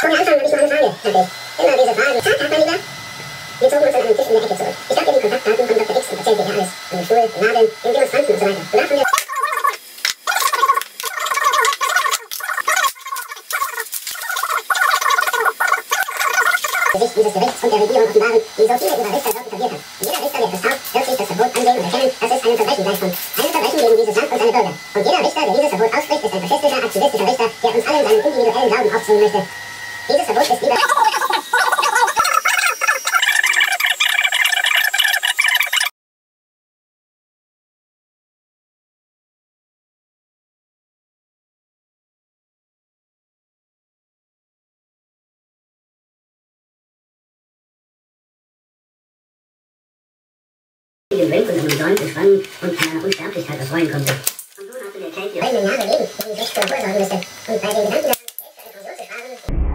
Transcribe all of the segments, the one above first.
Bevor wir anfangen, habe ich noch eine Frage. Hatte ich immer diese Frage. Zack, hat man lieber. Wir zogen uns an einem Tisch in der Ecke zurück. Ich gab dir die Kontaktdaten von Dr. X und erzählte dir alles. An dem Stuhl, den Nadeln, den Demonstranten und so weiter. Du darfst von mir... Gesicht dieses Gerichts und der Regierung offenbaren, wie so viele ihrer Richter dort etabliert hat. Jeder Richter, der verstaut, wird sich das Verbot ansehen und erkennen, dass es ein Verbrechen sein kann. Ein Verbrechen gegen dieses Land und seine Bürger. Und jeder Richter, der dieses Verbot ausspricht, ist ein faschistischer, aktivistischer Richter, der uns allen seinen individuellen Glauben aufzwingen möchte. Dieses Verbot ist lieber... Den Welt und einem Säulen entspannen und an einer Unsterblichkeit erfreuen konnte. Und nun hatte der Kate Jahre leben, wenn ich recht zur Ruhe sorgen müsste. Und bei den Gedanken daran, Geld für eine Pension zu sparen...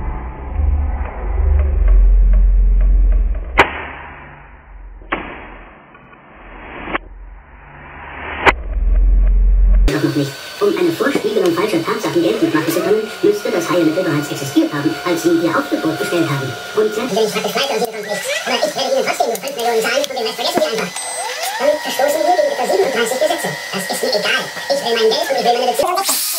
Doch noch nicht. Um eine Vorspiegelung falscher Tatsachen geltend machen zu können, müsste das Heilmittel bereits existiert haben, als sie ihr Aufgebot bestellt haben. Und selbst... Ich frage weiter und Sie bekommen nichts. Aber ich werde Ihnen trotzdem nur 5 Millionen zahlen und den Rest vergessen Sie einfach. Dann verstoßen wir gegen etwa 37 Gesetze. Das ist mir egal. Ich will mein Geld und ich will meine Beziehung.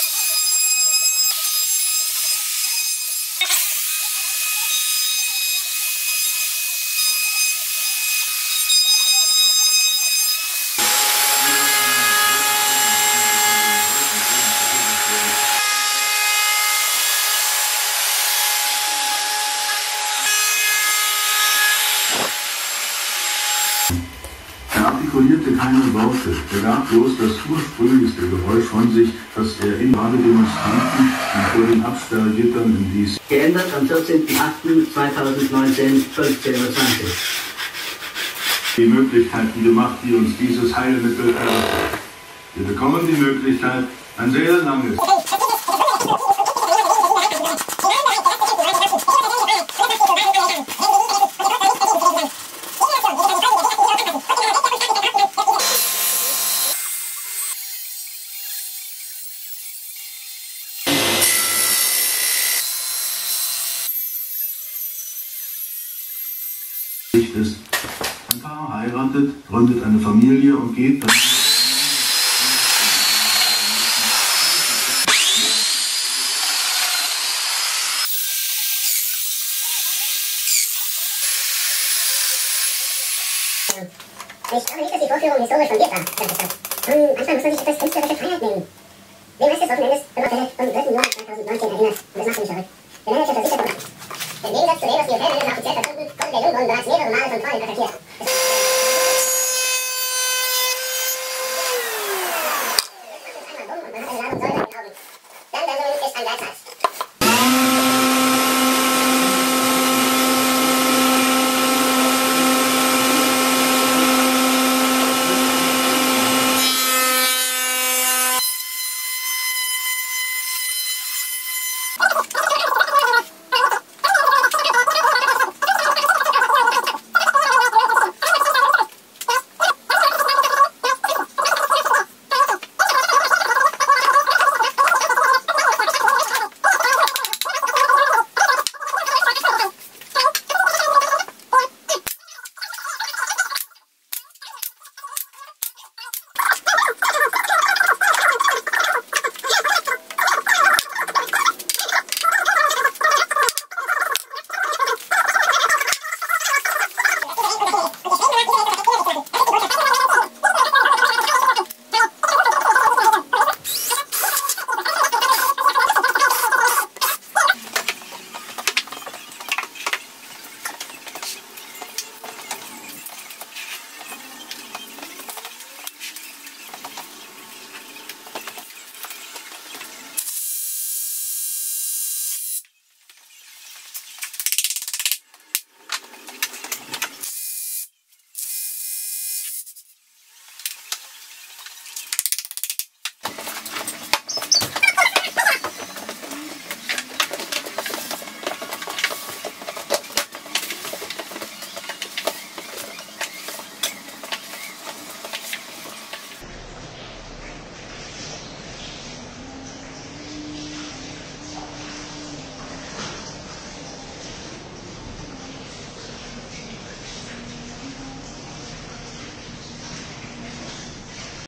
Er artikulierte keine Worte, er gab bloß das ursprünglichste Geräusch von sich, das er in gerade Demonstranten und vor den Absperrgittern hinwies. Geändert am 14.08.2019, 15:20 Uhr. Die Möglichkeiten gemacht, die uns dieses Heilmittel eröffnet. Wir bekommen die Möglichkeit, ein sehr langes... ist. Ein Paar heiratet, gründet eine Familie und geht dann... Ich glaube nicht, dass die Vorführung historisch fundiert war, sagt es das. Manchmal muss man sich etwas künstlerische Freiheit nehmen. Den Rest des Wochenendes wird man vom 3. Januar 2019 erinnert. Und das macht mich verrückt. Der Manager versichert uns. Im Gegensatz zu dem, was die Hotelmanager offiziell verkünden, konnte der Jungbrunnen bereits mehrere Male von Trollen attackiert.